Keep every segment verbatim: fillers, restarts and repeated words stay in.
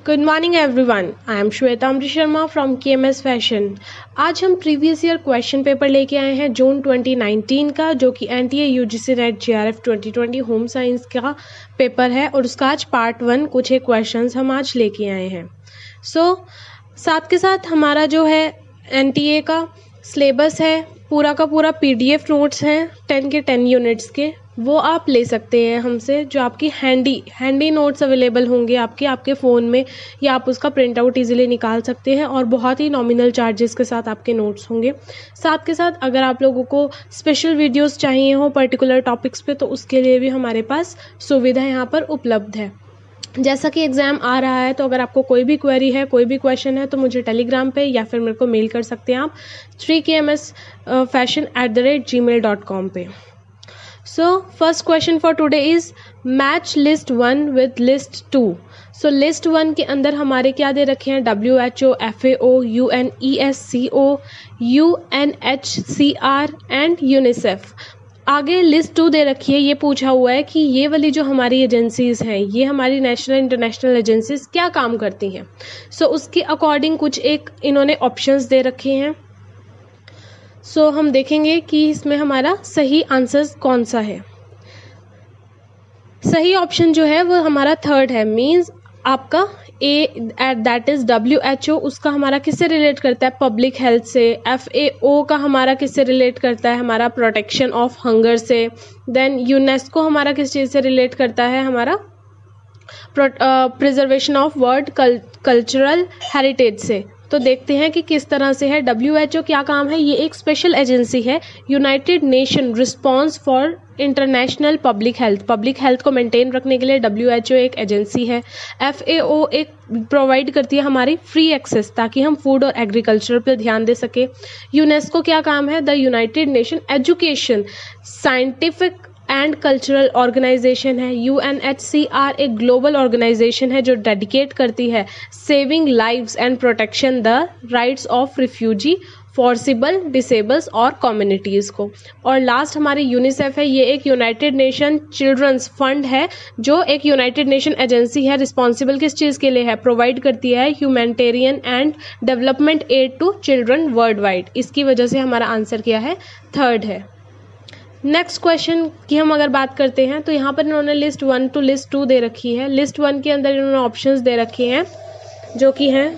Good morning everyone, I am Shwetamrit Sharma from K M S fashion. आज हम previous year question paper लेके आए हैं जून ट्वेंटी नाइनटीन का, जो कि N T A U G C NET J R F twenty twenty home science का paper है और उसका आज पार्ट वन कुछ एक क्वेश्चंस हम आज लेके आए हैं। सो so, साथ के साथ हमारा जो है एन टी ए का सिलेबस है, पूरा का पूरा पी डी एफ नोट्स हैं टेन के टेन यूनिट्स के, वो आप ले सकते हैं हमसे। जो आपकी हैंडी हैंडी नोट्स अवेलेबल होंगे आपके आपके फ़ोन में, या आप उसका प्रिंट आउट ईजिली निकाल सकते हैं और बहुत ही नॉमिनल चार्जेस के साथ आपके नोट्स होंगे। साथ के साथ अगर आप लोगों को स्पेशल वीडियोस चाहिए हो पर्टिकुलर टॉपिक्स पे, तो उसके लिए भी हमारे पास सुविधा यहाँ पर उपलब्ध है। जैसा कि एग्ज़ाम आ रहा है, तो अगर आपको कोई भी क्वेरी है, कोई भी क्वेश्चन है, तो मुझे टेलीग्राम पे या फिर मेरे को मेल कर सकते हैं आप three K M S fashion at the rate G mail dot com पे। So first question for today is match list one with list two. So list one के अंदर हमारे क्या दे रखे हैं? W H O, F A O, U N E S C O, U N H C R and UNICEF। आगे list two दे रखी है। ये पूछा हुआ है कि ये वाली जो हमारी एजेंसीज हैं, ये हमारी नेशनल इंटरनेशनल एजेंसीज क्या काम करती हैं। सो so, उसके अकॉर्डिंग कुछ एक इन्होंने ऑप्शंस दे रखे हैं। सो so, हम देखेंगे कि इसमें हमारा सही आंसर कौन सा है। सही ऑप्शन जो है वो हमारा थर्ड है, मींस आपका A eight that is W H O, उसका हमारा किससे रिलेट करता है? पब्लिक हेल्थ से। एफ ए ओ का हमारा किससे रिलेट करता है? हमारा प्रोटेक्शन ऑफ हंगर से। देन यूनेस्को हमारा किस चीज़ से रिलेट करता है? हमारा preservation of world cultural heritage से। तो देखते हैं कि किस तरह से है। डब्ल्यू एच ओ क्या काम है? ये एक स्पेशल एजेंसी है, united nation response for international public health. Public health को मेंटेन रखने के लिए डब्ल्यू एच ओ एक एजेंसी है। एफ ए ओ एक प्रोवाइड करती है हमारी फ्री एक्सेस, ताकि हम फूड और एग्रीकल्चर पर ध्यान दे सके। यूनेस्को क्या काम है? The united nation education scientific and cultural organisation है। U N H C R एक ग्लोबल ऑर्गेनाइजेशन है जो डेडिकेट करती है saving lives and protection the rights of refugee, forcible, disables और कम्युनिटीज़ को। और लास्ट हमारी यूनिसेफ है। ये एक यूनाइटेड नेशन चिल्ड्रंस फंड है, जो एक यूनाइटेड नेशन एजेंसी है। रिस्पॉन्सिबल किस चीज़ के लिए है? प्रोवाइड करती है humanitarian and development aid to children worldwide. इसकी वजह से हमारा आंसर क्या है? थर्ड है। नेक्स्ट क्वेश्चन की हम अगर बात करते हैं, तो यहाँ पर इन्होंने list one two list two दे रखी है। लिस्ट वन के अंदर इन्होंने ऑप्शंस दे रखे हैं, जो कि हैं,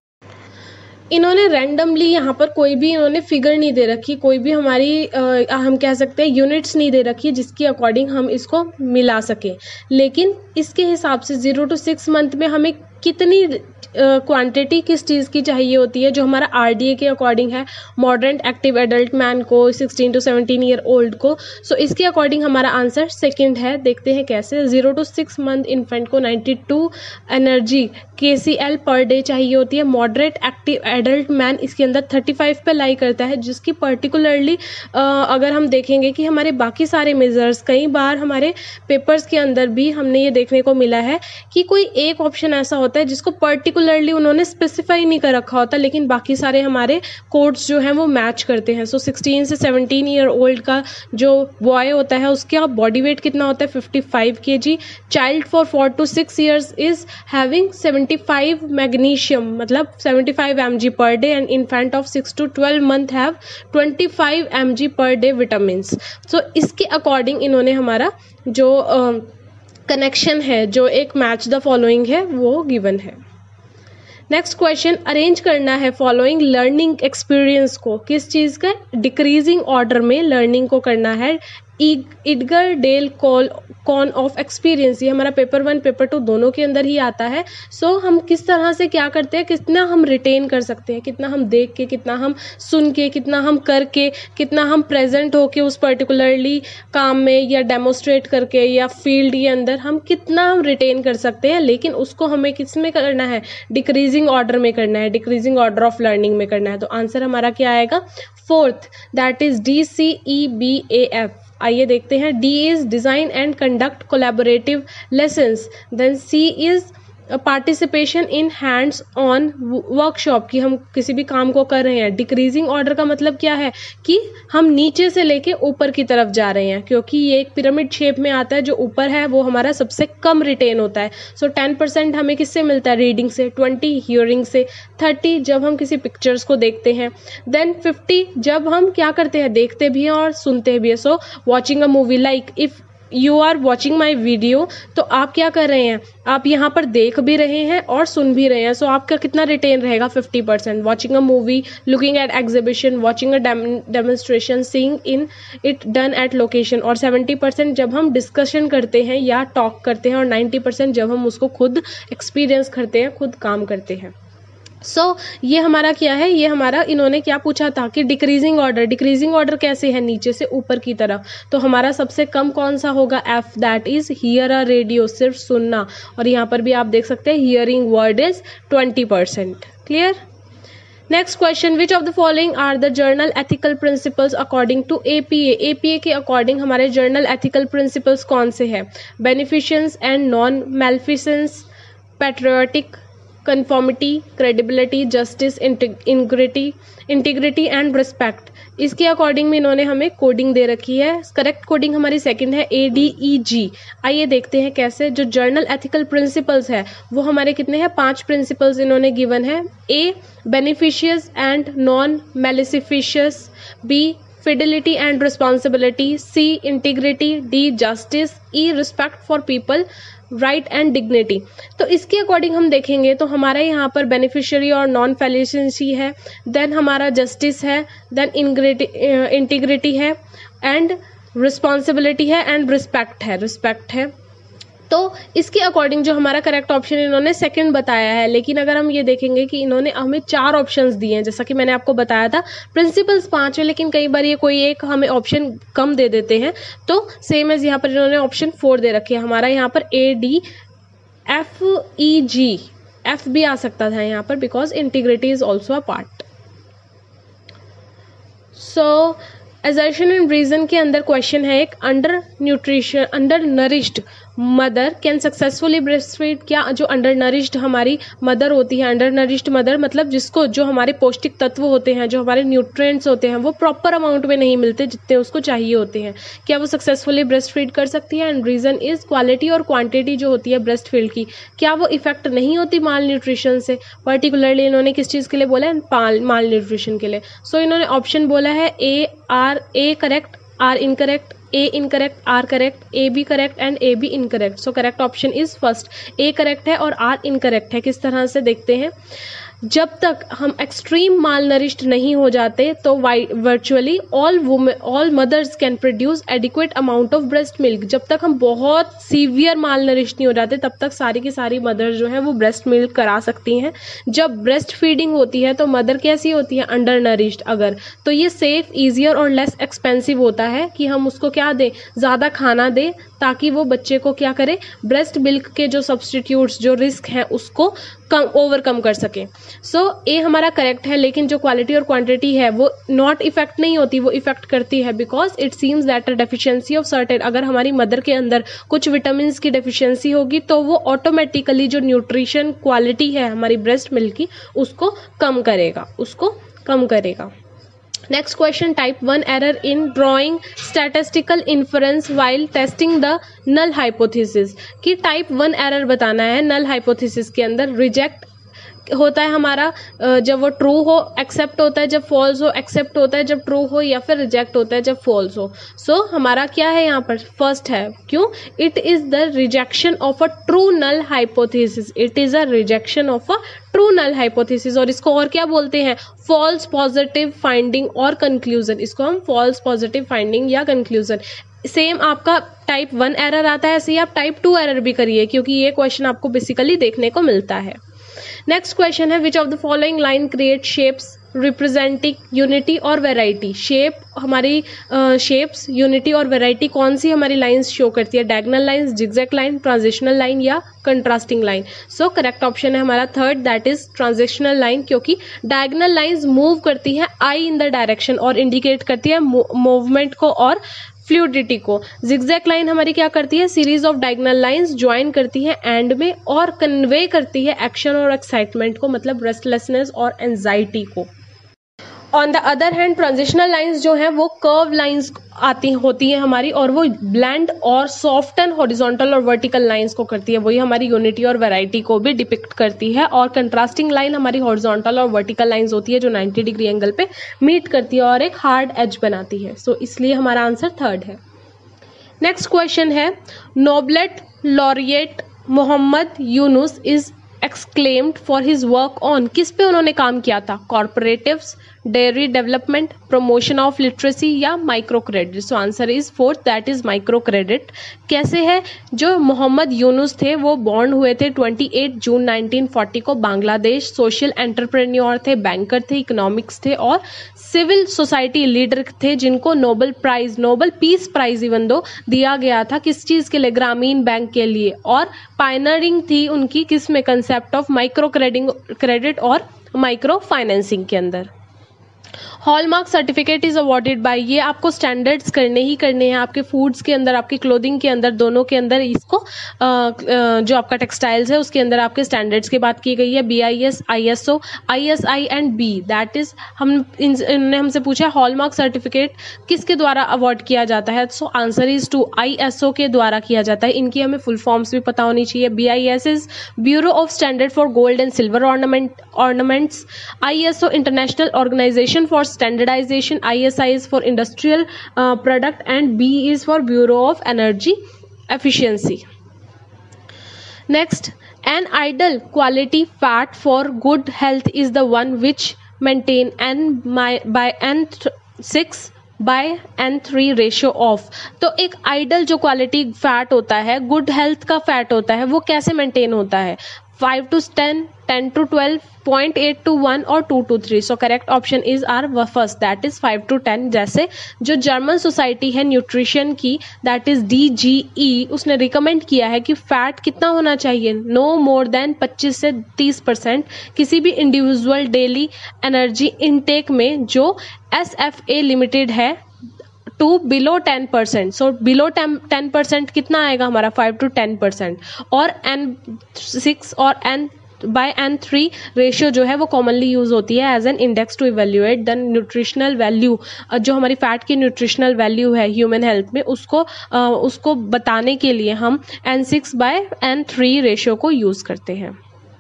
इन्होंने रैंडमली यहाँ पर कोई भी इन्होंने फिगर नहीं दे रखी, कोई भी हमारी आ, हम कह सकते हैं यूनिट्स नहीं दे रखी जिसकी अकॉर्डिंग हम इसको मिला सकें। लेकिन इसके हिसाब से जीरो टू सिक्स मंथ में हमें कितनी क्वांटिटी किस चीज़ की चाहिए होती है, जो हमारा आर डी ए के अकॉर्डिंग है, मॉडर्न एक्टिव एडल्ट मैन को, sixteen to seventeen year old को। सो so, इसके अकॉर्डिंग हमारा आंसर सेकंड है। देखते हैं कैसे। Zero to six month infant को नाइन्टी टू एनर्जी के सी एल पर डे चाहिए होती है। मॉडरेट एक्टिव एडल्ट मैन इसके अंदर थर्टी फाइव पे लाई करता है, जिसकी पर्टिकुलरली अगर हम देखेंगे कि हमारे बाकी सारे मेजर्स, कई बार हमारे पेपर्स के अंदर भी हमने ये देखने को मिला है कि कोई एक ऑप्शन ऐसा होता है जिसको पर्टिकुलरली उन्होंने स्पेसिफाई नहीं कर रखा होता, लेकिन बाकी सारे हमारे कोड्स जो हैं वो मैच करते हैं। सो सिक्सटीन से सेवनटीन ईयर ओल्ड का जो बॉय होता है, उसका बॉडी वेट कितना होता है? Fifty five K G. Child for four to six years is having seventy five magnesium, मतलब seventy five M G per day, and infant of six to twelve month have twenty five M G per day vitamins. सो इसके according इन्होंने हमारा जो uh, connection है, जो एक match the following है, वो गिवन है। नेक्स्ट क्वेश्चन, अरेंज करना है फॉलोइंग लर्निंग एक्सपीरियंस को। किस चीज़ का? डिक्रीजिंग ऑर्डर में लर्निंग को करना है। Edgar Dale call cone of experience, ये हमारा पेपर वन पेपर टू दोनों के अंदर ही आता है। सो so, हम किस तरह से क्या करते हैं, कितना हम रिटेन कर सकते हैं, कितना हम देख के, कितना हम सुन के, कितना हम करके, कितना हम प्रेजेंट होके उस पर्टिकुलरली काम में, या डेमोस्ट्रेट करके, या फील्ड के अंदर हम कितना हम रिटेन कर सकते हैं। लेकिन उसको हमें किस में करना है? डिक्रीजिंग ऑर्डर में करना है, डिक्रीजिंग ऑर्डर ऑफ लर्निंग में करना है। तो आंसर हमारा क्या आएगा? Fourth, that is D C E B A F. आइए देखते हैं। D is design and conduct collaborative lessons, then C is participation in hands on workshop, की हम किसी भी काम को कर रहे हैं। डिक्रीजिंग ऑर्डर का मतलब क्या है कि हम नीचे से लेके ऊपर की तरफ जा रहे हैं, क्योंकि ये एक पिरामिड शेप में आता है, जो ऊपर है वो हमारा सबसे कम रिटेन होता है। सो टेन परसेंट हमें किससे मिलता है, रीडिंग से, ट्वेंटी हियरिंग से, थर्टी जब हम किसी पिक्चर्स को देखते हैं, देन फिफ्टी जब हम क्या करते हैं, देखते भी हैं और सुनते भी हैं। So watching a movie, like if you are watching my video, तो आप क्या कर रहे हैं, आप यहाँ पर देख भी रहे हैं और सुन भी रहे हैं। सो so, आपका कितना रिटेन रहेगा, fifty percent. Watching a movie, looking at exhibition, watching a demonstration, seeing in it done at location. और सेवेंटी परसेंट जब हम डिस्कशन करते हैं या टॉक करते हैं, और नाइन्टी परसेंट जब हम उसको खुद एक्सपीरियंस करते हैं, खुद काम करते हैं। सो so, ये हमारा क्या है, ये हमारा इन्होंने क्या पूछा था कि डिक्रीजिंग ऑर्डर, डिक्रीजिंग ऑर्डर कैसे है, नीचे से ऊपर की तरफ। तो हमारा सबसे कम कौन सा होगा, F, that is hear a radio, सिर्फ सुनना। और यहाँ पर भी आप देख सकते हैं hearing word is twenty percent. Clear. Next question, which of the following are the general ethical principles according to APA. APA के अकॉर्डिंग हमारे जर्नल एथिकल प्रिंसिपल्स कौन से हैं, beneficence and non maleficence, patriotic, conformity, credibility, justice, integrity integrity and respect. इसके according में इन्होंने हमें कोडिंग दे रखी है। करेक्ट कोडिंग हमारी सेकंड है ए डी ई जी। आइए देखते हैं कैसे। जो जर्नल एथिकल प्रिंसिपल्स है वो हमारे कितने हैं, पांच प्रिंसिपल्स इन्होंने गिवन है। A, beneficence and non maleficence, B, fidelity and responsibility, C, integrity, D, justice, E, respect for people, right and dignity. तो इसके अकॉर्डिंग हम देखेंगे तो हमारे यहाँ पर बेनिफिशियरी और नॉन फेलिसेंसी है, देन हमारा जस्टिस है, देन इंटीग्रिटी है, एंड रिस्पॉन्सिबिलिटी है, एंड रिस्पेक्ट है, रिस्पेक्ट है। तो इसके अकॉर्डिंग जो हमारा करेक्ट ऑप्शन इन्होंने सेकंड बताया है। लेकिन अगर हम ये देखेंगे कि इन्होंने हमें चार ऑप्शंस दिए हैं, जैसा कि मैंने आपको बताया था प्रिंसिपल्स पांच है, लेकिन कई बार ये कोई एक हमें ऑप्शन कम दे देते हैं। तो सेम एज यहाँ पर इन्होंने ऑप्शन फोर दे रखे हैं। हमारा यहाँ पर A, D, F, E, G, F भी आ सकता था यहाँ पर, because integrity is also a part. So assertion and reason के अंदर क्वेश्चन है एक, under nutrition under nourished mother can successfully breast feed. क्या जो अंडर नरिश्ड हमारी मदर होती है, अंडर नरिश्ड मदर मतलब जिसको जो हमारे पौष्टिक तत्व होते हैं, जो हमारे न्यूट्रिएंट्स होते हैं, वो प्रॉपर अमाउंट में नहीं मिलते जितने उसको चाहिए होते हैं, क्या वो सक्सेसफुली ब्रेस्ट फीड कर सकती है। एंड रीजन इज क्वालिटी और क्वांटिटी जो होती है ब्रेस्ट फीड की, क्या वो इफेक्ट नहीं होती माल न्यूट्रिशन से। पर्टिकुलरली इन्होंने किस चीज़ के लिए बोला है, माल न्यूट्रिशन के लिए। सो so, इन्होंने ऑप्शन बोला है A, R, A correct, R incorrect, A incorrect, R correct, A B correct and A B incorrect. So correct option is first, A correct है और आर इनकरेक्ट है। किस तरह से देखते हैं, जब तक हम एक्सट्रीम माल नरिश्ड नहीं हो जाते तो virtually all women all mothers can produce adequate amount of breast milk. जब तक हम बहुत सीवियर माल नरिश्ड नहीं हो जाते तब तक सारी की सारी मदर जो है वो ब्रेस्ट मिल्क करा सकती हैं। जब ब्रेस्ट फीडिंग होती है तो मदर कैसी होती है, अंडर नरिश्ड। अगर तो ये सेफ, ईजियर और लेस एक्सपेंसिव होता है कि हम उसको क्या दें, ज़्यादा खाना दें ताकि वो बच्चे को क्या करे, ब्रेस्ट मिल्क के जो सब्सटीट्यूट्स जो रिस्क हैं उसको कम ओवरकम कर सके। सो so, ए हमारा करेक्ट है, लेकिन जो क्वालिटी और क्वांटिटी है वो नॉट इफेक्ट नहीं होती, वो इफेक्ट करती है, because it seems that a deficiency of certain. अगर हमारी मदर के अंदर कुछ विटामिन की डेफिशिएंसी होगी तो वो ऑटोमेटिकली जो न्यूट्रिशन क्वालिटी है हमारी ब्रेस्ट मिल्क की उसको कम करेगा, उसको कम करेगा। Next question, type one error in drawing statistical inference while testing the null hypothesis. कि टाइप वन एरर बताना है नल हाइपोथेसिस के अंदर। रिजेक्ट होता है हमारा जब वो ट्रू हो, एक्सेप्ट होता है जब फॉल्स हो, एक्सेप्ट होता है जब ट्रू हो, या फिर रिजेक्ट होता है जब फॉल्स हो। सो so, हमारा क्या है यहाँ पर, फर्स्ट है। क्यों, it is the rejection of a true null hypothesis. It is a rejection of a true null hypothesis. और इसको और क्या बोलते हैं, फॉल्स पॉजिटिव फाइंडिंग और कंक्लूजन। इसको हम फॉल्स पॉजिटिव फाइंडिंग या कंक्लूजन। सेम आपका टाइप वन एरर आता है, ऐसे ही आप टाइप टू एरर भी करिए, क्योंकि ये क्वेश्चन आपको बेसिकली देखने को मिलता है। नेक्स्ट क्वेश्चन है, which of the following line create shapes representing unity और वेराइटी। शेप हमारी शेप्स, यूनिटी और वेराइटी कौन सी हमारी लाइंस शो करती है, diagonal lines, zigzag line, transitional line या contrasting line. So correct option है हमारा third, that is transitional line, क्योंकि डायगोनल लाइंस मूव करती है आई इन द डायरेक्शन और इंडिकेट करती है मूवमेंट को, और फ्लूइडिटी को। जिगजैग लाइन हमारी क्या करती है, series of diagonal lines join करती है एंड में और कन्वे करती है एक्शन और एक्साइटमेंट को, मतलब रेस्टलेसनेस और एंजाइटी को। On the other hand transitional lines जो हैं वो कर्व लाइंस आती होती हैं हमारी, और वो ब्लेंड और सॉफ्टन हॉरिजॉन्टल और वर्टिकल लाइंस को करती है, वही हमारी यूनिटी और वैरायटी को भी डिपिक्ट करती है। और कंट्रास्टिंग लाइन हमारी हॉरिजॉन्टल और वर्टिकल लाइंस होती है जो नाइंटी डिग्री एंगल पे मीट करती है और एक हार्ड एज बनाती है। सो so, इसलिए हमारा आंसर थर्ड है। नेक्स्ट क्वेश्चन है, Nobel laureate Muhammad Yunus is exclaimed for his work on, किस पे उन्होंने काम किया था, cooperatives, dairy development, promotion of literacy या micro credit. So answer is fourth, that is micro credit. कैसे है, जो मोहम्मद यूनुस थे वो बॉर्न हुए थे अट्ठाईस जून नाइनटीन फोर्टी को बांग्लादेश। सोशल एंटरप्रेन्योर थे, बैंकर थे, इकोनॉमिक्स थे और सिविल सोसाइटी लीडर थे, जिनको Nobel prize, Nobel peace prize even though दिया गया था, किस चीज के लिए, ग्रामीण बैंक के लिए। और पायनरिंग थी उनकी किस में, कंसेप्ट ऑफ माइक्रो क्रेडिट और माइक्रो फाइनेंसिंग के अंदर। Hallmark certificate is awarded by, ये आपको स्टैंडर्ड्स करने ही करने हैं आपके फूड्स के अंदर, आपकी क्लोथिंग के अंदर, दोनों के अंदर इसको आ, आ, जो आपका टेक्सटाइल्स है उसके अंदर आपके स्टैंडर्ड्स की बात की गई है। B I S, I S O, I S I and B, that is हम इन्होंने हमसे पूछा हॉलमार्क सर्टिफिकेट किसके द्वारा अवॉर्ड किया जाता है, so answer is two I S O के द्वारा किया जाता है। इनकी हमें फुल फॉर्म्स भी पता होनी चाहिए। B I S is bureau of standard for gold and silver ornament ornaments, I S O international organization for standardization, I S I is for industrial uh, product and B is for Bureau of Energy Efficiency. Next, an ideal quality fat for good health is the one which maintain n my by n six by N three ratio of. तो एक idol जो quality fat होता है, good health का fat होता है, वो कैसे मेंटेन होता है, five to ten, ten to twelve, point eight to one और two to three. So correct option is our first, that is five to ten. जैसे जो जर्मन सोसाइटी है न्यूट्रिशन की, that is D G E, उसने recommend किया है कि fat कितना होना चाहिए, नो मोर देन पच्चीस से तीस परसेंट किसी भी इंडिविजुअल डेली एनर्जी इनटेक में, जो एस एफ ए लिमिटेड है to below ten percent. So below ten percent कितना आएगा हमारा, फाइव टू टेन परसेंट। और एन सिक्स और N by N three ratio जो है वो कॉमनली यूज होती है as an index to evaluate the nutritional value, जो हमारी फैट की न्यूट्रिशनल वैल्यू है ह्यूमन हेल्थ में, उसको uh, उसको बताने के लिए हम N six by N three ratio को यूज करते हैं।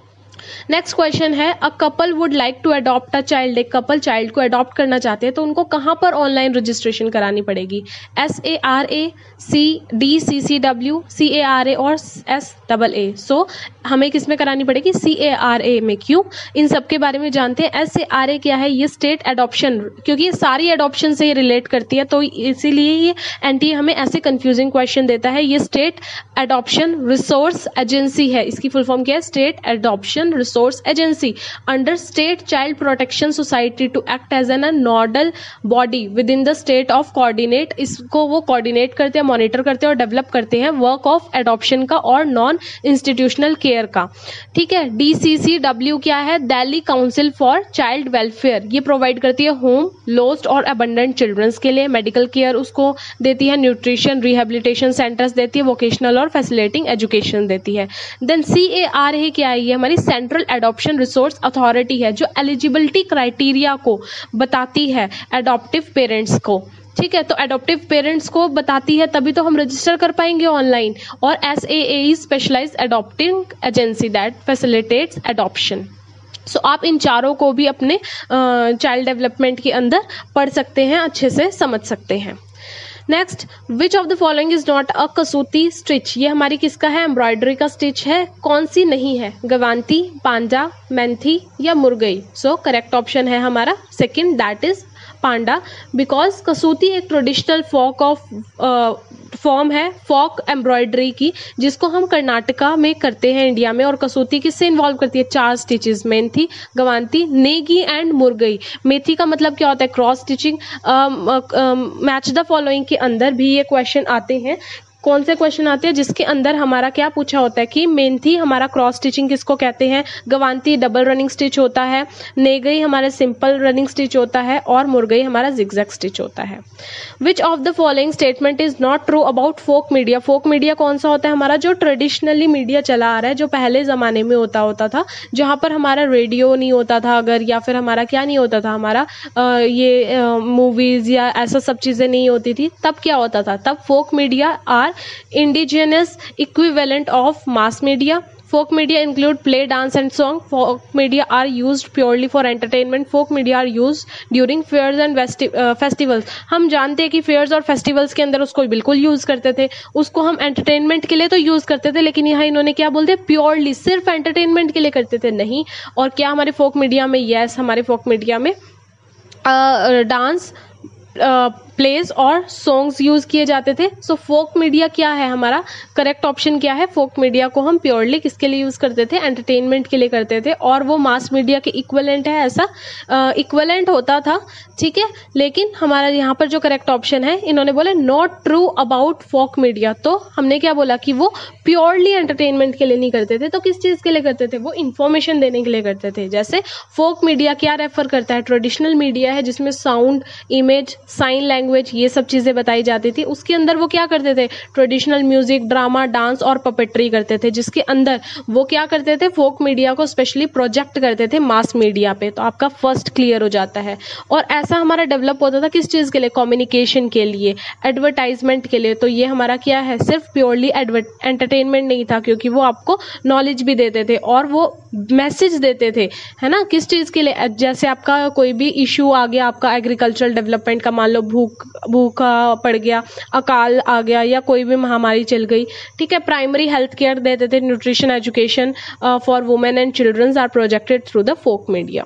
नेक्स्ट क्वेश्चन है, a couple would like to adopt a child, एक कपल चाइल्ड को अडॉप्ट करना चाहते हैं तो उनको कहाँ पर ऑनलाइन रजिस्ट्रेशन करानी पड़ेगी, S A R A, C D C C W, C A R A और एस डबल ए। सो हमें किस में करानी पड़ेगी, सी ए आर ए में। क्यों, इन सब के बारे में जानते हैं। एस ए आर ए क्या है, ये स्टेट एडॉप्शन, क्योंकि ये सारी एडॉप्शन से ये रिलेट करती है, तो इसीलिए ये एनटीए हमें ऐसे कंफ्यूजिंग क्वेश्चन देता है। ये स्टेट एडॉप्शन रिसोर्स एजेंसी है, इसकी फुल फॉर्म क्या है, state adoption resource agency under state child protection society to act as an nodal body within the state of coordinate. इसको वो कोऑर्डिनेट करते हैं, मॉनिटर करते हैं और डेवलप करते हैं वर्क ऑफ एडॉप्शन का और नॉन इंस्टीट्यूशनल केयर का। ठीक है, डी सी सी डब्ल्यू क्या है, Delhi council for child welfare, ये प्रोवाइड करती है होम लॉस्ट और अबंडेंट चिल्ड्रंस के लिए मेडिकल केयर उसको देती है, न्यूट्रिशन रिहेबिलिटेशन सेंटर्स देती है, वोकेशनल और फैसिलिटेटिंग एजुकेशन देती है। देन सी ए आर है क्या है, ये हमारी सेंट्रल एडॉप्शन रिसोर्स अथॉरिटी है जो एलिजिबिलिटी क्राइटेरिया को बताती है एडॉप्टिव पेरेंट्स को। ठीक है, तो एडॉप्टिव पेरेंट्स को बताती है तभी तो हम रजिस्टर कर पाएंगे ऑनलाइन। और S A A is specialized adopting agency that facilitates adoption. So आप इन चारों को भी अपने चाइल्ड डेवलपमेंट के अंदर पढ़ सकते हैं, अच्छे से समझ सकते हैं। Next, which of the following is not a Kasuti stitch, ये हमारी किसका है, एम्ब्रॉयडरी का स्टिच है, कौन सी नहीं है, गवांती, पांडा, मेंथी या मुर्गई। सो करेक्ट ऑप्शन है हमारा second, that is panda, because Kasuti एक ट्रेडिशनल फोक ऑफ फॉर्म है फोक एम्ब्रॉयडरी की, जिसको हम कर्नाटका में करते हैं इंडिया में। और कसूती किससे इन्वॉल्व करती है, चार स्टिचेस, मेथी, गवांती, नेगी एंड मुर्गई। मेथी का मतलब क्या होता है, cross stitching. Match the following के अंदर भी ये क्वेश्चन आते हैं कौन से क्वेश्चन आते हैं जिसके अंदर हमारा क्या पूछा होता है कि मेंथी हमारा क्रॉस स्टिचिंग किसको कहते हैं, गवांती डबल रनिंग स्टिच होता है, नेगई हमारा सिंपल रनिंग स्टिच होता है और मुर्गई हमारा जिगजैग स्टिच होता है। Which of the following statement is not true about folk media. Folk media कौन सा होता है हमारा, जो ट्रेडिशनली मीडिया चला आ रहा है, जो पहले ज़माने में होता होता था, जहाँ पर हमारा रेडियो नहीं होता था अगर, या फिर हमारा क्या नहीं होता था, हमारा आ, ये मूवीज़ या ऐसा सब चीज़ें नहीं होती थी, तब क्या होता था, तब folk media are indigenous equivalent of mass media. Folk media include play, dance and song. Folk media are used purely for entertainment. Folk media are used during fairs and festivals. हम जानते हैं कि fairs और festivals के अंदर उसको बिल्कुल use करते थे, उसको हम entertainment के लिए तो यूज़ करते थे, लेकिन यहाँ इन्होंने क्या बोलते हैं, प्योरली सिर्फ entertainment के लिए करते थे, नहीं। और क्या हमारे folk media में, yes हमारे folk media में डांस प्लेज और सॉन्ग्स यूज किए जाते थे। सो फोक मीडिया क्या है, हमारा करेक्ट ऑप्शन क्या है, फोक मीडिया को हम प्योरली किसके लिए यूज करते थे, एंटरटेनमेंट के लिए करते थे, और वो मास मीडिया के इक्वलेंट है, ऐसा इक्वलेंट होता था, ठीक है। लेकिन हमारा यहाँ पर जो करेक्ट ऑप्शन है, इन्होंने बोला not true about folk media, तो हमने क्या बोला कि वो प्योरली एंटरटेनमेंट के लिए नहीं करते थे, तो किस चीज़ के लिए करते थे, वो इन्फॉर्मेशन देने के लिए करते थे। जैसे फोक मीडिया क्या रेफर करता है, ट्रेडिशनल मीडिया है जिसमें साउंड, इमेज, साइन लैंग्वेज, ये सब चीजें बताई जाती थी, उसके अंदर वो क्या करते थे, ट्रेडिशनल म्यूजिक, ड्रामा, डांस और पपेट्री करते थे, जिसके अंदर वो क्या करते थे, फोक मीडिया को स्पेशली प्रोजेक्ट करते थे मास मीडिया पे। तो आपका फर्स्ट क्लियर हो जाता है। और ऐसा हमारा डेवलप होता था किस चीज के लिए, कम्युनिकेशन के लिए, एडवर्टाइजमेंट के लिए। तो ये हमारा क्या है, सिर्फ प्योरली एंटरटेनमेंट नहीं था, क्योंकि वो आपको नॉलेज भी देते थे और वो मैसेज देते थे, है ना, किस चीज के लिए, जैसे आपका कोई भी इशू आ गया, आपका एग्रीकल्चरल डेवलपमेंट का, मान लो भूख भूखा पड़ गया, अकाल आ गया, या कोई भी महामारी चल गई, ठीक है, प्राइमरी हेल्थ केयर देते थे, nutrition education for women and childrens are projected through the folk media.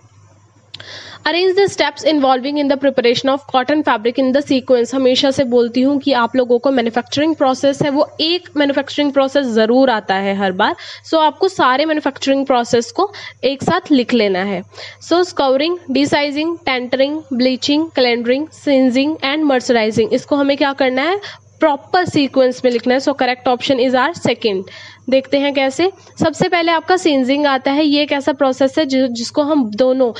Arrange the steps involving in the preparation of cotton fabric in the sequence. हमेशा से बोलती हूँ कि आप लोगों को मैन्युफैक्चरिंग प्रोसेस है, वो एक मैन्युफैक्चरिंग प्रोसेस ज़रूर आता है हर बार। सो so, आपको सारे मैन्युफैक्चरिंग प्रोसेस को एक साथ लिख लेना है। So scouring, desizing, tentering, bleaching, calendering, singeing and mercerizing, इसको हमें क्या करना है, प्रॉपर सीक्वेंस में लिखना है। So correct option is our second. देखते हैं कैसे। सबसे पहले आपका सिंजिंग आता है। ये एक ऐसा प्रोसेस है जि, जिसको हम दोनों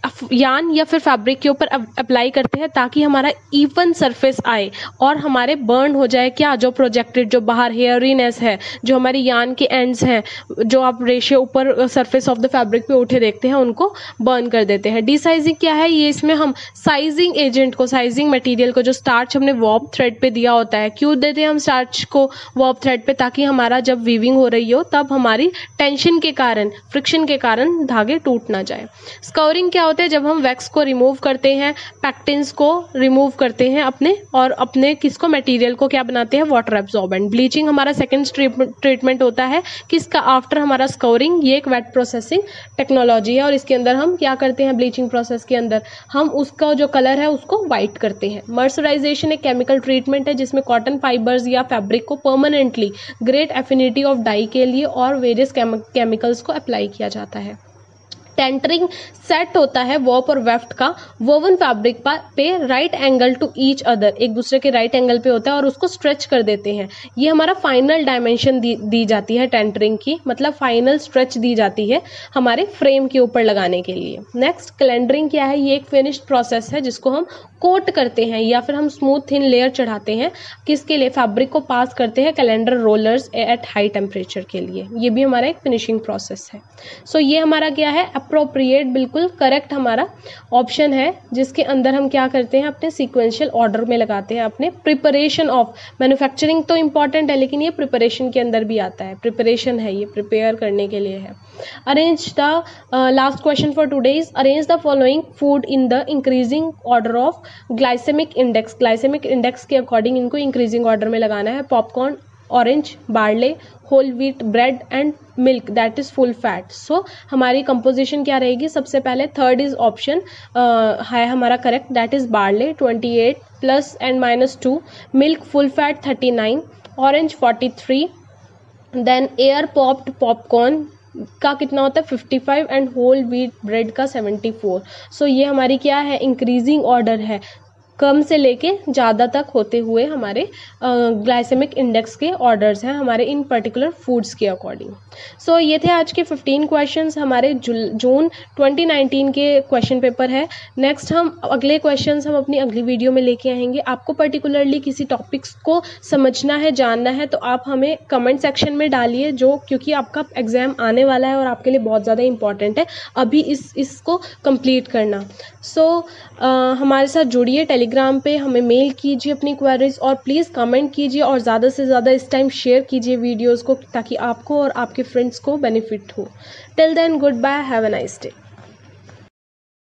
यान या फिर फैब्रिक के ऊपर अप्लाई करते हैं ताकि हमारा इवन सरफेस आए और हमारे बर्न हो जाए क्या, जो प्रोजेक्टेड, जो बाहर हेयरीनेस है, जो हमारी यान के एंड्स हैं, जो आप रेशे ऊपर सरफेस ऑफ द फैब्रिक पे उठे देखते हैं, उनको बर्न कर देते हैं। डिसाइजिंग क्या है, ये इसमें हम साइजिंग एजेंट को, साइजिंग मटेरियल को, जो स्टार्च हमने वॉर्प थ्रेड पे दिया होता है, क्यों देते हैं हम स्टार्च को वॉर्प थ्रेड पे, ताकि हमारा जब वीविंग हो रही हो तब हमारी टेंशन के कारण, फ्रिक्शन के कारण धागे टूट ना जाए। स्कवरिंग क्या होता है, जब हम वैक्स को रिमूव करते हैं, पैक्टिन्स को रिमूव करते हैं अपने, और अपने किसको, मटेरियल को क्या बनाते हैं, वाटर एब्जॉर्बेंट। ब्लीचिंग हमारा सेकंड ट्रीटमेंट होता है किसका, आफ्टर हमारा स्कवरिंग। ये एक वेट प्रोसेसिंग टेक्नोलॉजी है और इसके अंदर हम क्या करते हैं, ब्लीचिंग प्रोसेस के अंदर हम उसका जो कलर है उसको वाइट करते हैं। मर्सराइजेशन एक केमिकल ट्रीटमेंट है जिसमें कॉटन फाइबर्स या फैब्रिक को permanently great affinity of dye के लिए और वेरियस केमिकल्स को अप्लाई किया जाता है। टेंटरिंग सेट होता है वॉप और वेफ्ट का वोवन फैब्रिक पे right angle to each other, एक दूसरे के राइट एंगल पे होता है और उसको स्ट्रेच कर देते हैं। ये हमारा फाइनल डायमेंशन दी, दी जाती है टेंटरिंग की, मतलब फाइनल स्ट्रेच दी जाती है हमारे फ्रेम के ऊपर लगाने के लिए। नेक्स्ट कैलेंडरिंग क्या है, ये एक फिनिश्ड प्रोसेस है जिसको हम कोट करते हैं या फिर हम स्मूथ थिन लेयर चढ़ाते हैं, किसके लिए, फैब्रिक को पास करते हैं calender rollers at high temperature के लिए। ये भी हमारा एक फिनिशिंग प्रोसेस है। सो so, ये हमारा क्या है, अप्रोप्रिएट, बिल्कुल करेक्ट हमारा ऑप्शन है, जिसके अंदर हम क्या करते हैं, अपने सीक्वेंशियल ऑर्डर में लगाते हैं अपने प्रिपरेशन ऑफ मैन्युफैक्चरिंग। तो इंपॉर्टेंट है लेकिन ये प्रिपरेशन के अंदर भी आता है, प्रिपरेशन है, ये प्रिपेयर करने के लिए है। Arrange the last question for today is arrange the following food in the increasing order of glycemic index. Glycemic index के अकॉर्डिंग इनको इंक्रीजिंग ऑर्डर में लगाना है। Popcorn, orange, barley, whole wheat bread and milk that is full fat. So हमारी composition क्या रहेगी, सबसे पहले थर्ड इज ऑप्शन है हमारा correct, that is barley twenty eight plus and minus two, milk full fat thirty nine, orange forty three, then air popped popcorn का कितना होता है fifty five and whole wheat bread का seventy four. So ये हमारी क्या है, increasing order है। कम से लेके ज़्यादा तक होते हुए हमारे ग्लाइसेमिक इंडेक्स के ऑर्डर्स हैं हमारे इन पर्टिकुलर फूड्स के अकॉर्डिंग। सो ये थे आज के फिफ्टीन क्वेश्चंस हमारे जून ट्वेंटी नाइनटीन के क्वेश्चन पेपर है। नेक्स्ट हम अगले क्वेश्चंस हम अपनी अगली वीडियो में लेके आएंगे। आपको पर्टिकुलरली किसी टॉपिक्स को समझना है, जानना है, तो आप हमें कमेंट सेक्शन में डालिए, जो क्योंकि आपका एग्जाम आने वाला है और आपके लिए बहुत ज़्यादा इंपॉर्टेंट है अभी इस इसको कंप्लीट करना। सो so, हमारे साथ जुड़िए, टेलीग्राम पे हमें मेल कीजिए अपनी क्वेरीज और प्लीज़ कमेंट कीजिए और ज़्यादा से ज़्यादा इस टाइम शेयर कीजिए वीडियोस को ताकि आपको और आपके फ्रेंड्स को बेनिफिट हो। Till then goodbye, have a nice day.